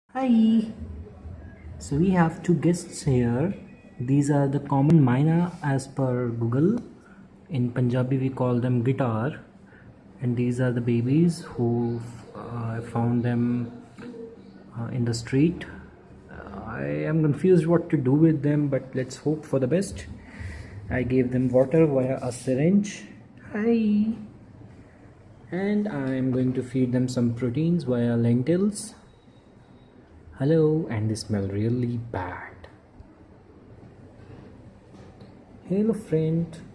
Hi. So we have two guests here. These are the common Myna as per Google. In Punjabi we call them guitar. And these are the babies who I found them in the street. I am confused what to do with them, but let's hope for the best. I gave them water via a syringe. Hi. And I am going to feed them some proteins via lentils. Hello, and they smell really bad. Hello, friend.